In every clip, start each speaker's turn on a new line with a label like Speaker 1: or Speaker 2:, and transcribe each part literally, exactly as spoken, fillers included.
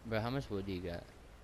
Speaker 1: Bro, how much wood do you got?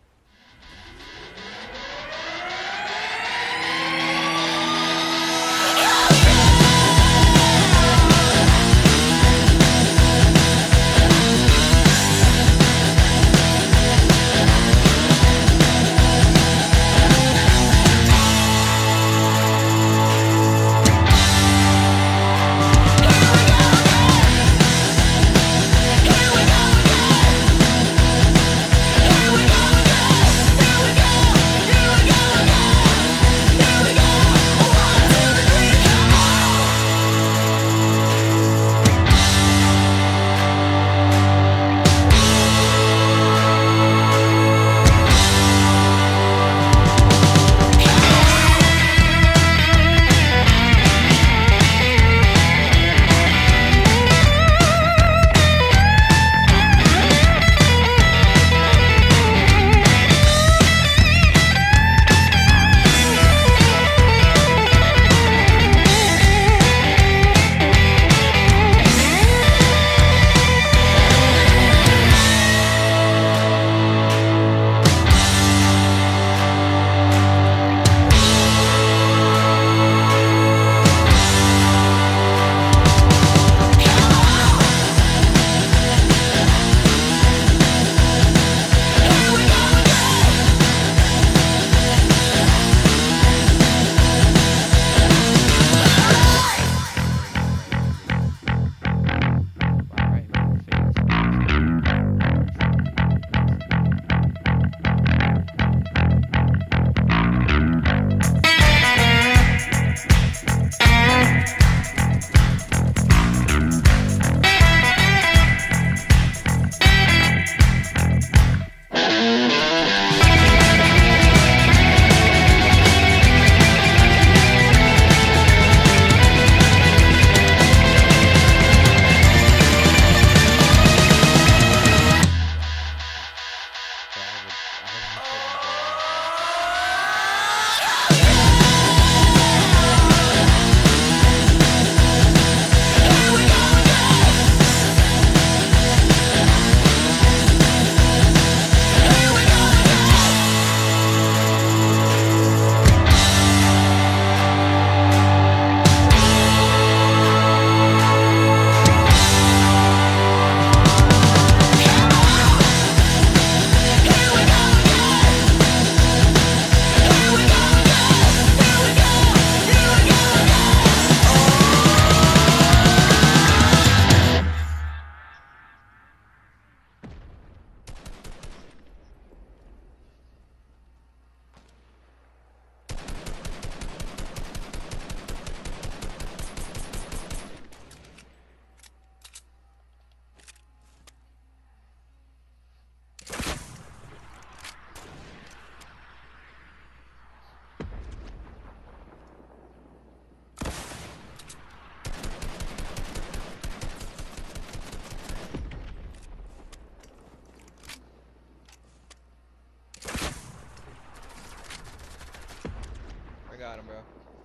Speaker 2: I got him, bro.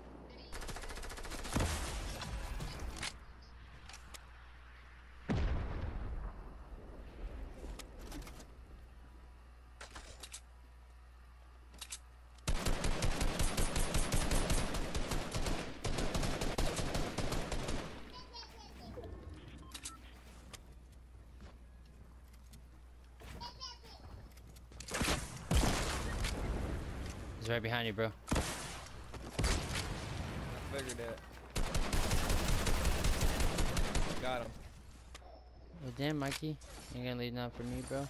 Speaker 1: He's right behind you, bro.
Speaker 2: I figured it. Got him.
Speaker 1: Well, damn, Mikey. You gonna leave now for me, bro?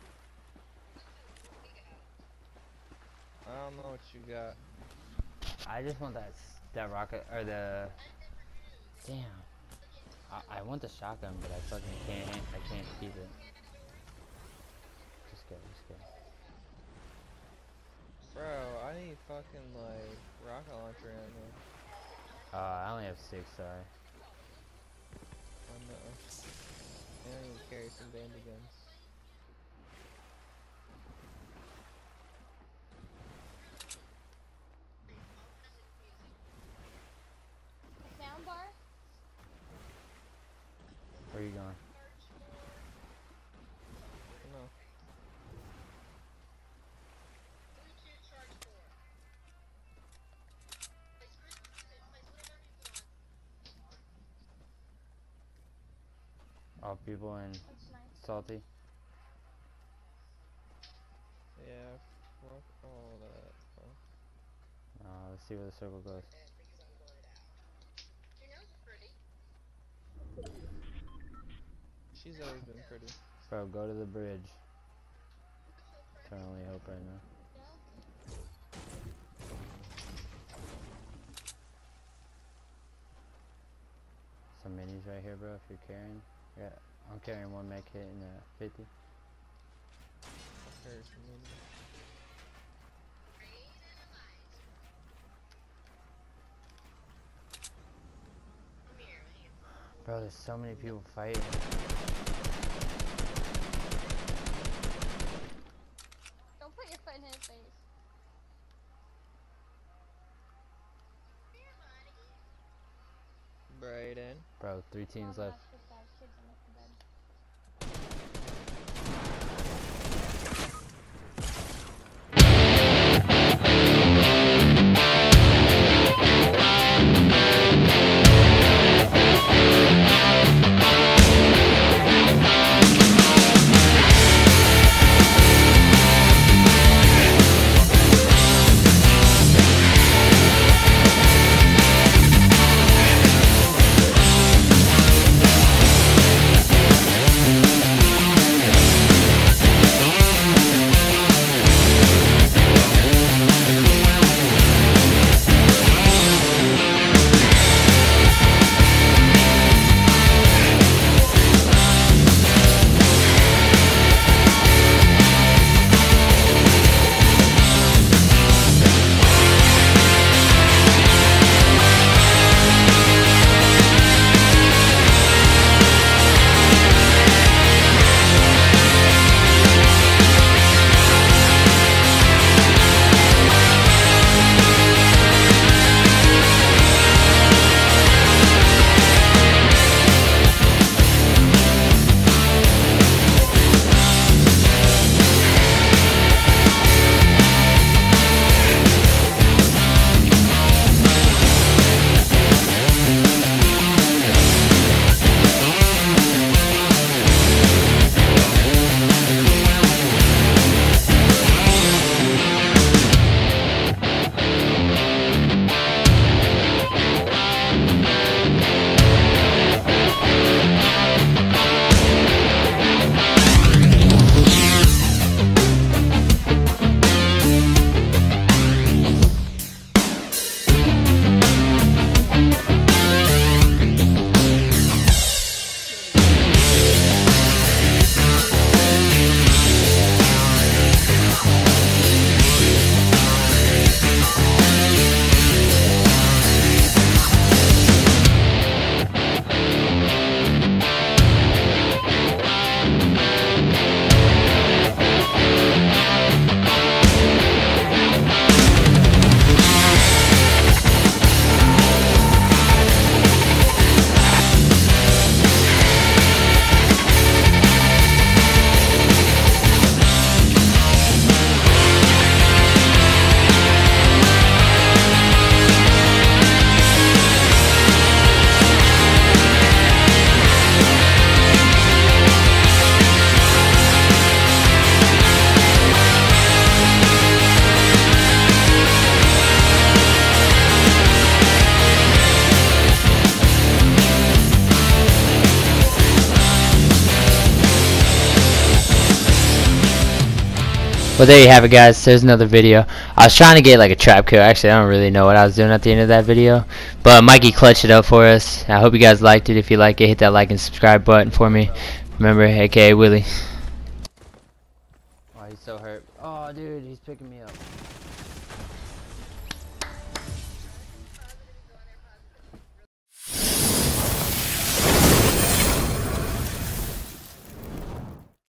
Speaker 2: I don't know what you got.
Speaker 1: I just want that s- that rocket or the. Damn. I, I want the shotgun, but I fucking can't. I can't keep it. Just go. Just go.
Speaker 2: Bro, I need fucking like rocket launcher ammo.
Speaker 1: Uh, I only have six. Sorry.
Speaker 2: I know. I don't even carry some bandy guns.
Speaker 3: Soundbar?
Speaker 1: Where are you going?
Speaker 2: No.
Speaker 1: All people in
Speaker 3: That's nice.
Speaker 1: salty.
Speaker 2: Yeah, fuck all that. Bro.
Speaker 1: Uh, let's see where the circle goes.
Speaker 2: She's always been pretty.
Speaker 1: Bro, go to the bridge. Eternally hope right now. Some minis right here, bro, if you're carrying. Yeah, I'm carrying one mech hit in the fifty.
Speaker 2: I've heard from him.
Speaker 1: Bro, there's so many people fighting.
Speaker 3: Don't put your foot in his face.
Speaker 2: Brayden.
Speaker 1: Bro, three teams
Speaker 3: Oh,
Speaker 1: left.
Speaker 3: gosh, this guy's kids in the bed.
Speaker 1: Well, there you have it, guys. There's another video. I was trying to get like a trap kill. Actually, I don't really know what I was doing at the end of that video, but Mikey clutched it up for us. I hope you guys liked it. If you like it, hit that like and subscribe button for me. Remember, aka Willie. Oh, he's so hurt. Oh, dude, he's picking me up.